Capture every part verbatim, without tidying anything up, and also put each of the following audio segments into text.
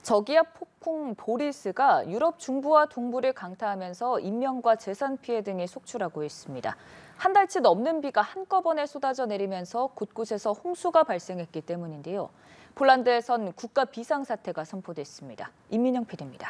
저기압 폭풍 보리스가 유럽 중부와 동부를 강타하면서 인명과 재산 피해 등이 속출하고 있습니다. 한 달치 넘는 비가 한꺼번에 쏟아져 내리면서 곳곳에서 홍수가 발생했기 때문인데요. 폴란드에선 국가 비상사태가 선포됐습니다. 임민영 피디입니다.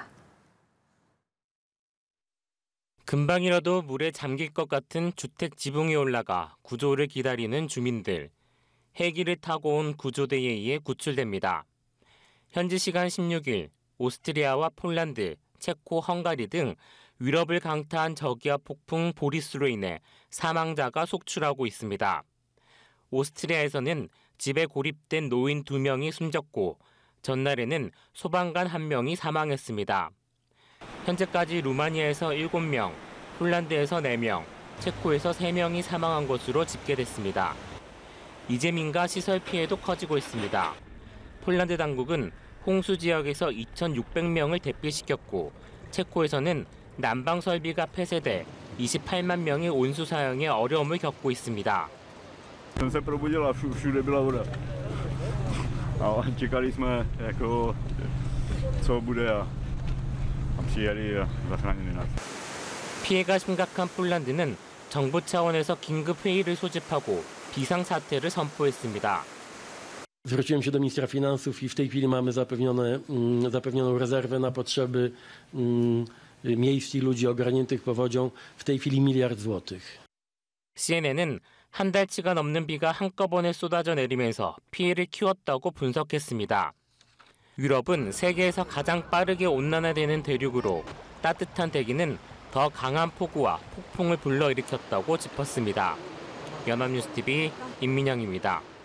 금방이라도 물에 잠길 것 같은 주택 지붕이 올라가 구조를 기다리는 주민들. 헬기를 타고 온 구조대에 의해 구출됩니다. 현지 시간 십육 일 오스트리아와 폴란드, 체코, 헝가리 등 유럽을 강타한 저기압 폭풍 보리스로 인해 사망자가 속출하고 있습니다. 오스트리아에서는 집에 고립된 노인 두 명이 숨졌고 전날에는 소방관 한 명이 사망했습니다. 현재까지 루마니아에서 일곱 명, 폴란드에서 네 명, 체코에서 세 명이 사망한 것으로 집계됐습니다. 이재민가 시설 피해도 커지고 있습니다. 폴란드 당국은 홍수 지역에서 이천육백 명을 대피시켰고 체코에서는 난방 설비가 폐쇄돼 이십팔만 명이 온수 사용에 어려움을 겪고 있습니다. Jsem se probudil a všude byla voda. A čekali jsme jako co bude a přijeli a zachránili nás. 피해가 심각한 폴란드는 정부 차원에서 긴급 회의를 소집하고 비상사태를 선포했습니다. Zwróciłem się do ministra finansów i w tej chwili mamy zapewnione, zapewnioną rezerwę na potrzeby miejsc i ludzi ogarniętych powodzią. W tej chwili miliard złotych. 씨엔엔은 한 달치가 넘는 비가 한꺼번에 쏟아져 내리면서 피해를 키웠다고 분석했습니다. 유럽은 세계에서 가장 빠르게 온난화되는 대륙으로 따뜻한 대기는 더 강한 폭우와 폭풍을 불러일으켰다고 짚었습니다. 연합뉴스티비 임민영입니다.